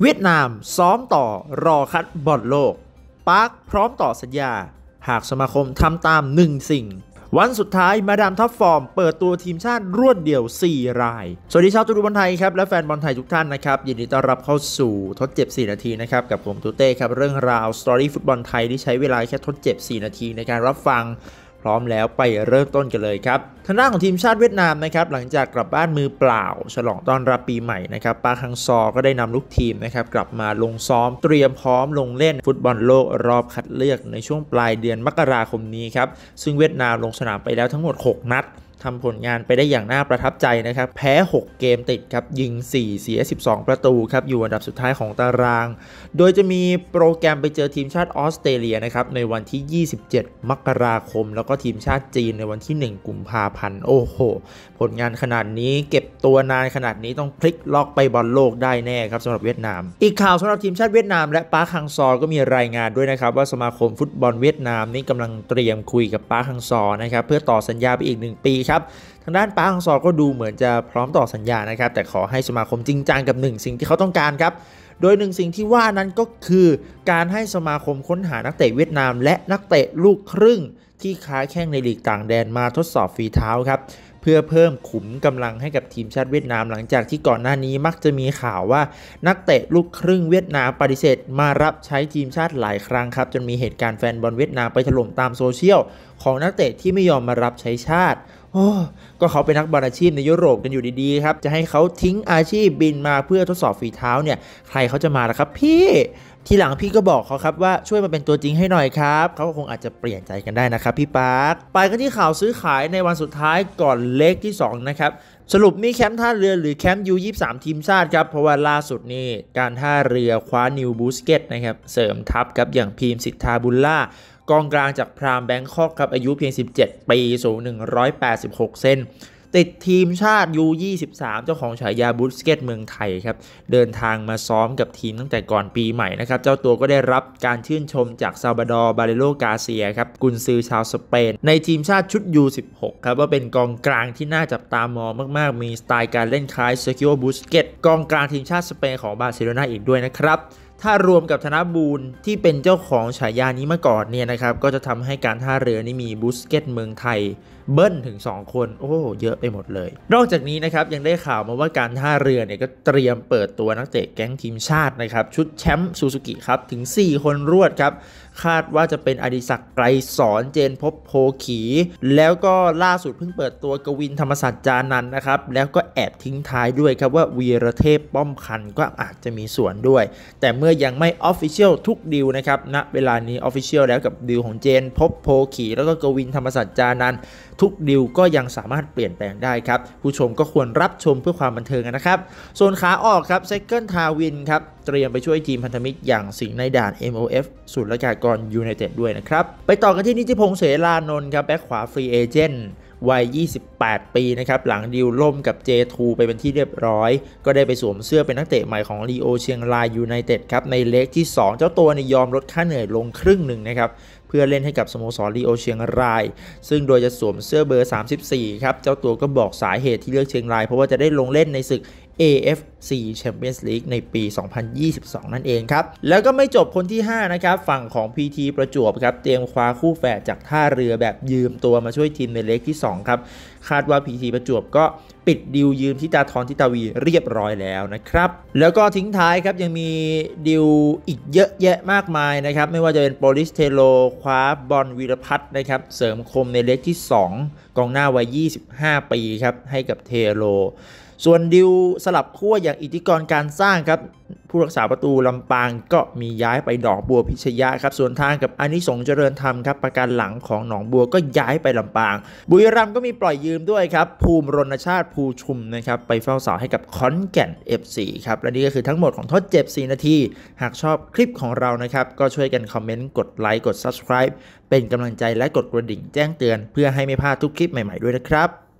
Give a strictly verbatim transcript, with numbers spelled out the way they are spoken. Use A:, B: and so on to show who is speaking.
A: เวียดนามซ้อมต่อรอคัดบอลโลกปาร์คพร้อมต่อสัญญาหากสมาคมทำตามหนึ่งสิ่งวันสุดท้ายมาดามท็อปฟอร์มเปิดตัวทีมชาติรวดเดี่ยวสี่รายสวัสดีชาวตูดูบอลไทยครับและแฟนบอลไทยทุกท่านนะครับยินดีต้อนรับเข้าสู่ทดเจ็บสี่นาทีนะครับกับผมตูเต้ครับเรื่องราวสตอรี่ฟุตบอลไทยที่ใช้เวลาแค่ทดเจ็บสี่นาทีในการรับฟังพร้อมแล้วไปเริ่มต้นกันเลยครับทางด้านของทีมชาติเวียดนามนะครับหลังจากกลับบ้านมือเปล่าฉลองต้อนรับปีใหม่นะครับปาร์คฮังซอก็ได้นำลูกทีมนะครับกลับมาลงซ้อมเตรียมพร้อมลงเล่นฟุตบอลโลกรอบคัดเลือกในช่วงปลายเดือนมกราคมนี้ครับซึ่งเวียดนามลงสนามไปแล้วทั้งหมดหกนัดทำผลงานไปได้อย่างน่าประทับใจนะครับแพ้หกเกมติดครับยิงสี่เสียสิบสองประตูครับอยู่อันดับสุดท้ายของตารางโดยจะมีโปรแกรมไปเจอทีมชาติออสเตรเลียนะครับในวันที่ยี่สิบเจ็ดมกราคมแล้วก็ทีมชาติจีนในวันที่หนึ่งกุมภาพันธ์โอ้โหผลงานขนาดนี้เก็บตัวนานขนาดนี้ต้องพลิกล็อกไปบอลโลกได้แน่ครับสำหรับเวียดนามอีกข่าวสำหรับทีมชาติเวียดนามและปาร์คฮังซอก็มีรายงานด้วยนะครับว่าสมาคมฟุตบอลเวียดนามนี่กำลังเตรียมคุยกับปาร์คฮังซอนะครับเพื่อต่อสัญญาไปอีกหนึ่งปีครับทางด้านปาร์คฮังซอก็ดูเหมือนจะพร้อมต่อสัญญานะครับแต่ขอให้สมาคมจริงจังกับหนึ่งสิ่งที่เขาต้องการครับโดยหนึ่งสิ่งที่ว่านั้นก็คือการให้สมาคมค้นหานักเตะเวียดนามและนักเตะลูกครึ่งที่ค้าแข้งในลีกต่างแดนมาทดสอบฝีเท้าครับเพื่อเพิ่มขุมกำลังให้กับทีมชาติเวียดนามหลังจากที่ก่อนหน้านี้มักจะมีข่าวว่านักเตะลูกครึ่งเวียดนามปฏิเสธมารับใช้ทีมชาติหลายครั้งครับจนมีเหตุการณ์แฟนบอลเวียดนามไปถล่มตามโซเชียลของนักเตะที่ไม่ยอมมารับใช้ชาติโอ้ก็เขาเป็นนักบอลอาชีพในยุโรปกันอยู่ดีๆครับจะให้เขาทิ้งอาชีพบินมาเพื่อทดสอบฝีเท้าเนี่ยใครเขาจะมาล่ะครับพี่ทีหลังพี่ก็บอกเขาครับว่าช่วยมาเป็นตัวจริงให้หน่อยครับเขาคงอาจจะเปลี่ยนใจกันได้นะครับพี่ปาร์คไปกันที่ข่าวซื้อขายในวันสุดท้ายก่อนเล็กที่สองนะครับสรุปมีแคมป์ท่าเรือหรือแคมป์ ยู ยี่สิบสาม ทีมชาติครับเพราะว่าล่าสุดนี่การท่าเรือคว้านิวบูสเกตนะครับเสริมทัพครับอย่างพีมสิทธาบุลล่ากองกลางจากพรามแบงคอกครับอายุเพียงสิบเจ็ดปีสูงหนึ่งร้อยแปดสิบหกเซนติดทีมชาติ ยู ยี่สิบสาม เจ้าของฉายาบูสเกตเมืองไทยครับเดินทางมาซ้อมกับทีมตั้งแต่ก่อนปีใหม่นะครับเจ้าตัวก็ได้รับการชื่นชมจากซาลบาดอร์บาเลโลกาเซียครับกุนซือชาวสเปนในทีมชาติชุด ยู สิบหก ครับว่าเป็นกองกลางที่น่าจับตามองมากๆมีสไตล์การเล่นคล้ายเซอร์กิโอบูสเกตกองกลางทีมชาติสเปนของบาร์เซโลนาอีกด้วยนะครับถ้ารวมกับธนบูรณ์ที่เป็นเจ้าของฉายานี้มาก่อนเนี่ยนะครับก็จะทำให้การท่าเรือนี่มีบูสเกตเมืองไทยเบิ้ลถึงสองคนโอ้เยอะไปหมดเลยนอกจากนี้นะครับยังได้ข่าวมาว่าการท่าเรือเนี่ยก็เตรียมเปิดตัวนักเตะแก๊งทีมชาตินะครับชุดแชมป์ซูซูกิครับถึงสี่คนรวดครับคาดว่าจะเป็นอดิศักดิ์ไกรสอนเจนพบโพขีแล้วก็ล่าสุดเพิ่งเปิดตัวกวินธรรมศาสตร์จานันท์นะครับแล้วก็แอบทิ้งท้ายด้วยครับว่าวีรเทพป้อมคันก็อาจจะมีส่วนด้วยแต่เมื่อยังไม่ Official ทุกดีลนะครับณเวลานี้ Official แล้วกับดีลของเจนพบโพขีแล้วก็กวินธรรมศาสตร์จานันท์ทุกดีลก็ยังสามารถเปลี่ยนแปลงได้ครับผู้ชมก็ควรรับชมเพื่อความบันเทิงนะครับส่วนขาออกครับไซเคิลทาวินครับเตรียมไปช่วยทีมพันธมิตรอย่างสิงห์ในด่าน เอ็ม โอ เอฟ ศูนย์ละกากรยูไนเต็ดด้วยนะครับไปต่อกันที่นิติพงษ์เสรานนท์ครับแบ็คขวาฟรีเอเจนต์วัยยี่สิบแปดปีนะครับหลังดีลล่มกับ เจ ทู ไปเป็นที่เรียบร้อยก็ได้ไปสวมเสื้อเป็นนักเตะใหม่ของลีโอเชียงรายยูไนเต็ดครับในเล็กที่สองเจ้าตัวนี่ยอมลดค่าเหนื่อยลงครึ่งหนึ่งนะครับเพื่อเล่นให้กับสโมสรลีโอเชียงรายซึ่งโดยจะสวมเสื้อเบอร์สามสิบสี่ครับเจ้าตัวก็บอกสาเหตุที่เลือกเชียงรายเพราะว่าจะได้ลงเล่นในศึก เอ เอฟ ซี Champions League ในปี สองพันยี่สิบสอง นั่นเองครับแล้วก็ไม่จบคนที่ห้านะครับฝั่งของ พี ที ประจวบครับเตรียมคว้าคู่แฝดจากท่าเรือแบบยืมตัวมาช่วยทีมในเล็กที่สองครับคาดว่า พี ที ประจวบก็ปิดดีลยืมทิตาธรทิตาวีเรียบร้อยแล้วนะครับแล้วก็ทิ้งท้ายครับยังมีดีลอีกเยอะแยะมากมายนะครับไม่ว่าจะเป็นโปลิสเทโลคว้าบอลวีรพัฒน์นะครับเสริมคมในเล็กที่สองกองหน้าวัยยี่สิบห้าปีครับให้กับเทโลส่วนดิวสลับขั้วอย่างอิทธิกรการสร้างครับผู้รักษาประตูลำปางก็มีย้ายไปหนองบัวพิชยะครับส่วนทางกับอานิสงส์เจริญธรรมครับประกันหลังของหนองบัวก็ย้ายไปลำปางบุรีรัมย์ก็มีปล่อยยืมด้วยครับภูมิรณชาติภูชุมนะครับไปเฝ้าเสาให้กับขอนแก่น เอฟ ซี ครับและนี่ก็คือทั้งหมดของทดเจ็บสี่นาทีหากชอบคลิปของเรานะครับก็ช่วยกันคอมเมนต์กดไลค์กด Subscribe เป็นกำลังใจและกดกระดิ่งแจ้งเตือนเพื่อให้ไม่พลาดทุกคลิปใหม่ๆด้วยนะครับ